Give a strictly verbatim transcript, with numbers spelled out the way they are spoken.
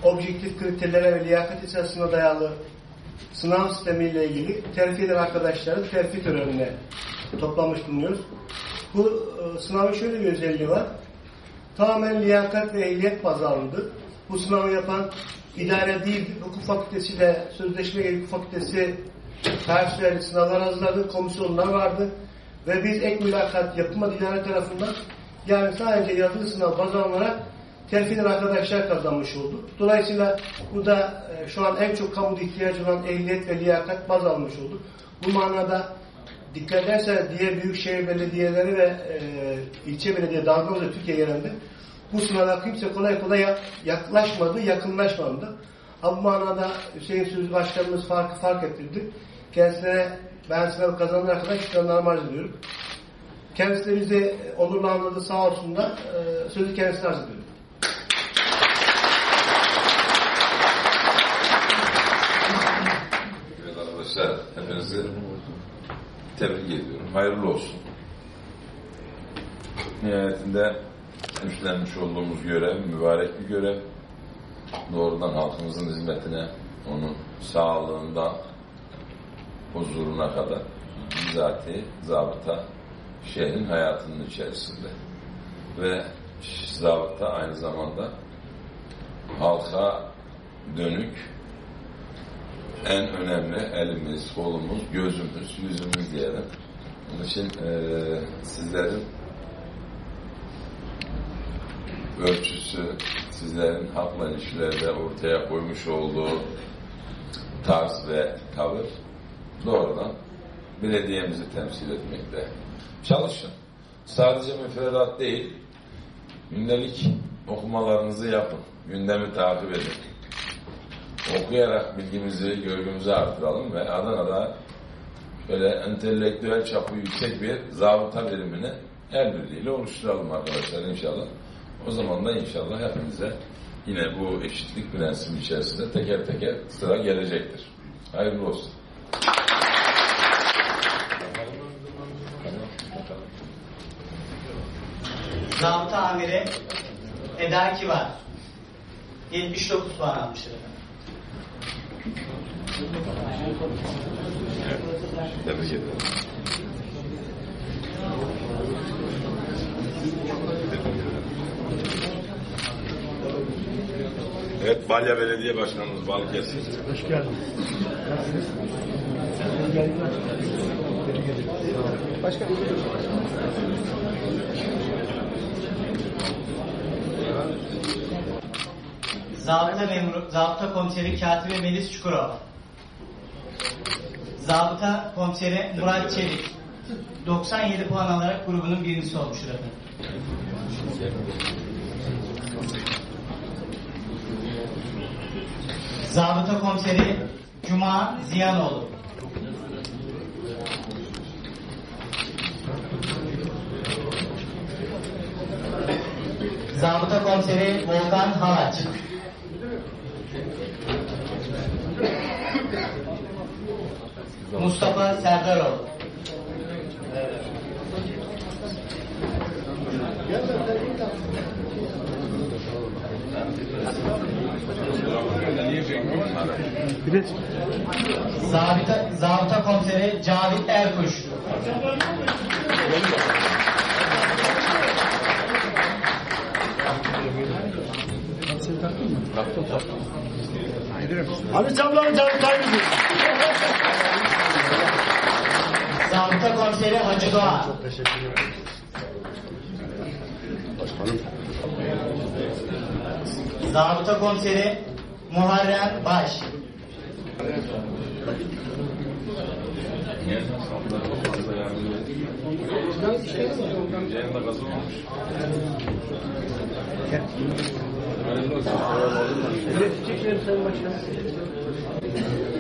objektif kriterlere ve liyakat esasına dayalı sınav sistemiyle ilgili terfi eden arkadaşların terfi törenine toplanmış bulunuyoruz. Bu e, sınavın şöyle bir özelliği var. Tamamen liyakat ve ehliyet baz alındı. Bu sınavı yapan idare değil, hukuk fakültesiyle sözleşme gereği hukuk fakültesi personel sınavlar hazırladı, komisyonlar vardı ve biz ek mülakat yapılmadı idare tarafından, yani sadece yazılı sınav baz alınarak terfi eden arkadaşlar kazanmış oldu. Dolayısıyla burada e, şu an en çok kamuda ihtiyacı olan ehliyet ve liyakat baz almış oldu. Bu manada dikkat ederseniz diğer büyükşehir belediyeleri ve e, ilçe belediye dağılımında Türkiye genelinde bu sınava kimse kolay kolay yaklaşmadı, yakınlaşmadı. Bu manada Hüseyin Sözcü Başkanımız farkı fark ettirdi. Kendisine ben sınavı kazanan arkadaş şükranlarımı arz ediyorum. Kendisi de bizi onurlandırdı, sağ olsun da e, sözü kendisine arz ediyorum. Evet arkadaşlar, hepinizi tebrik ediyorum. Hayırlı olsun. Nihayetinde üstlenmiş olduğumuz görev, mübarek bir görev. Doğrudan halkımızın hizmetine, onun sağlığından huzuruna kadar bizatihi zabıta şehrin hayatının içerisinde. Ve zabıta aynı zamanda halka dönük en önemli elimiz, kolumuz, gözümüz, yüzümüz diyelim. Onun için e, sizlerin ölçüsü, sizlerin halkla ilişkilerde ortaya koymuş olduğu tarz ve tavır doğrudan belediyemizi temsil etmekte. Çalışın. Sadece müfredat değil, gündelik okumalarınızı yapın. Gündemi takip edin. Okuyarak bilgimizi, görgümüzü artıralım ve Adana'da böyle entelektüel çapı yüksek bir zabıta birimini el birliğiyle oluşturalım arkadaşlar inşallah. O zaman da inşallah hepimize yine bu eşitlik prensibi içerisinde teker teker sıra gelecektir. Hayırlı olsun. Zabıta amiri Eda Kivar yetmiş dokuz puan almıştır efendim. Tebrik ederim. Evet, Balya Belediye Başkanımız Balıkesir. Hoş geldiniz. Başkanım. Zabıta memuru, Zabıta komiseri Katibi Melis Çukurova. Zabıta komiseri Murat Çelik doksan yedi puan alarak grubunun birincisi olmuştur efendim. Zabıta komiseri Cuma Ziyanoğlu. Zabıta komiseri Volkan Halaç. Mustafa Serdaroğlu. Zabıta, zabıta komiseri Cavit Erkuş. Hadi çabuklar Cavit Erkuş. Zabıta komiseri Hacı Doğan. Çok teşekkür ederim. Başkanım. Zabıta komiseri Muharrem Baş. Teşekkür ederim Sayın Başkanım.